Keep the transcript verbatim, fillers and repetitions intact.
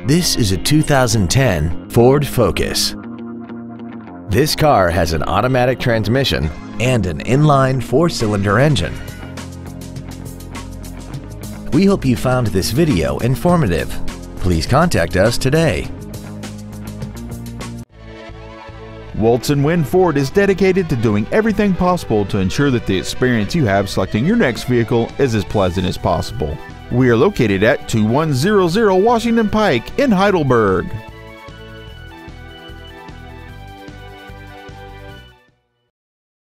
This is a two thousand ten Ford Focus. This car has an automatic transmission and an inline four-cylinder engine. We hope you found this video informative. Please contact us today. Woltz and Wynn Ford is dedicated to doing everything possible to ensure that the experience you have selecting your next vehicle is as pleasant as possible. We are located at two one zero zero Washington Pike in Heidelberg.